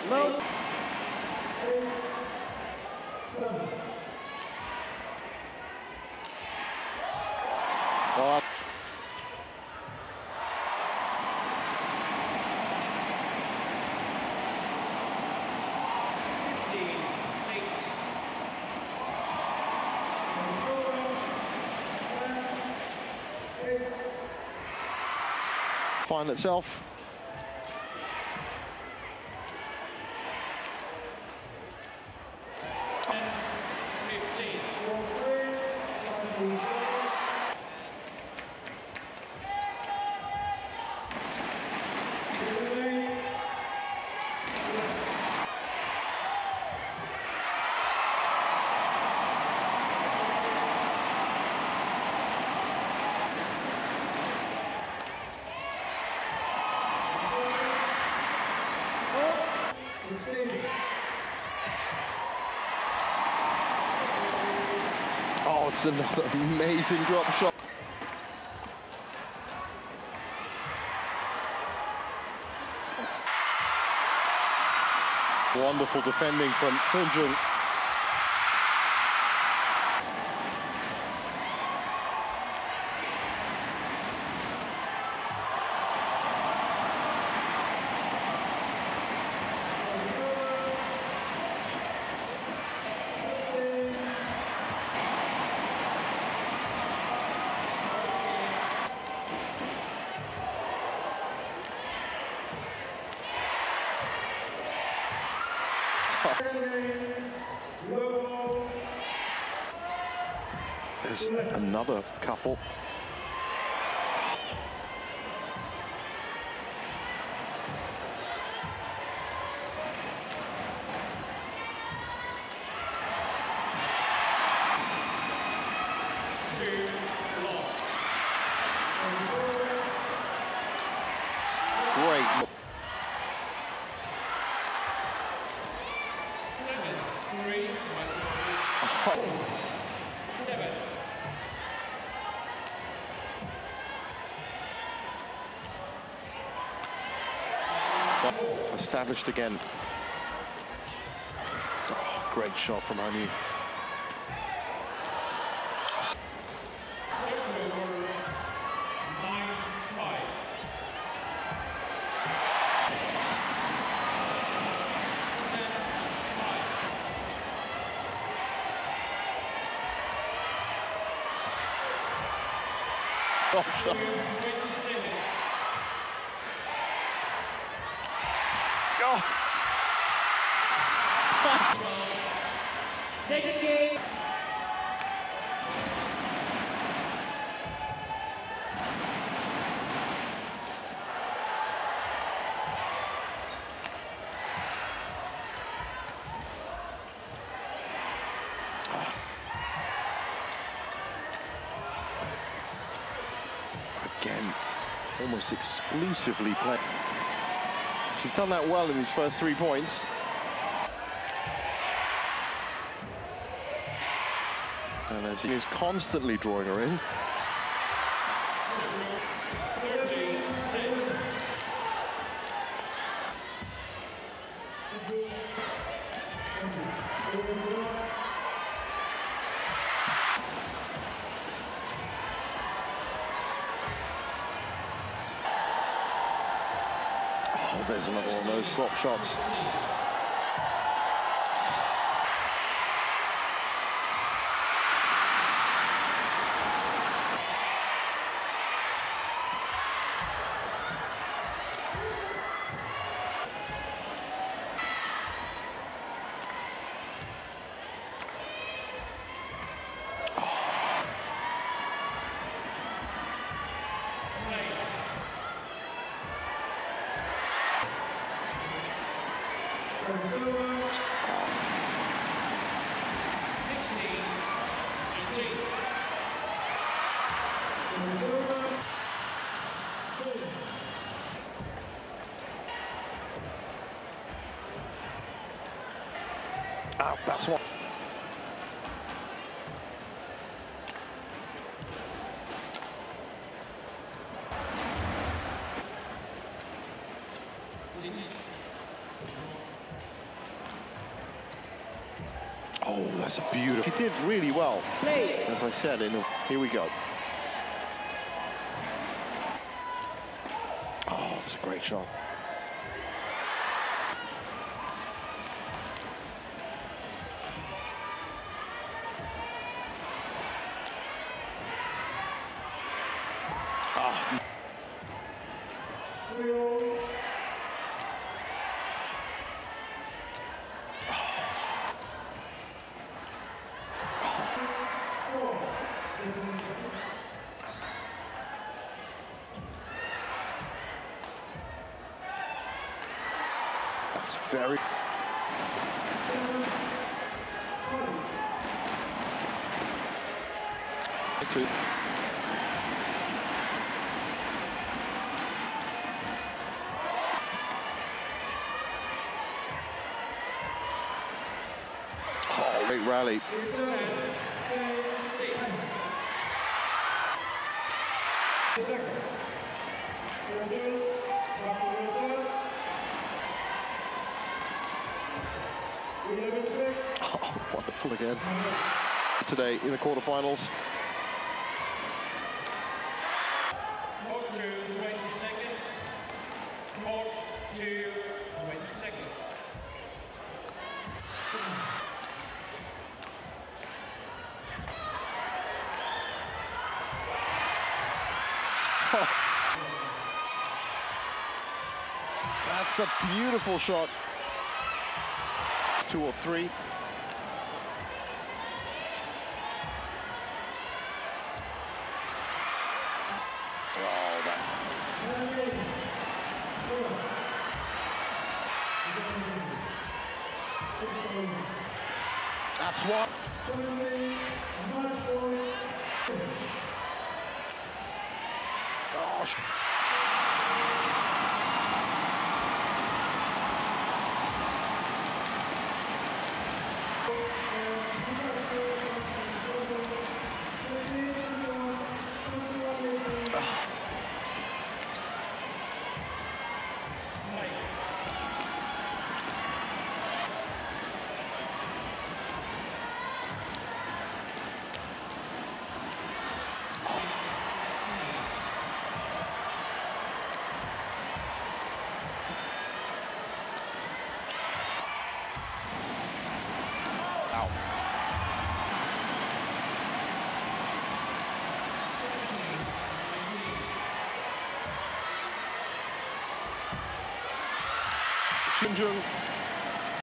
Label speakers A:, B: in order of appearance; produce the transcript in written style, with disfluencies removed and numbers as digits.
A: No. 8, 7.
B: Oh. Final itself. Oh, it's another amazing drop shot. Wonderful defending from Tunjung. There's another couple. Great.
A: 7-3. 7.
B: Established again. Oh, great shot from Anu. Oh,
A: 20 seconds.
B: oh.
A: Second game.
B: Again, almost exclusively play. She's done that well in these first 3 points. And as he is constantly drawing her in.
A: 13-10.
B: Oh, there's another one of those slop shots. Oh, that's what. Oh, that's a beautiful. He did really well.
A: Play.
B: As I said, here we go. Oh, it's a great shot. Oh. That's very... Oh, great rally.
A: 10, 6.
C: Second. Rogers, Rogers. 11-6.
B: Oh, wonderful again. Today in the quarterfinals.
A: Court to 20 seconds. Court to 20 seconds.
B: Oh. That's a beautiful shot. 2 or 3. Oh, that. That's what. Oh, Ow.
A: 17, 19.
B: Shinjung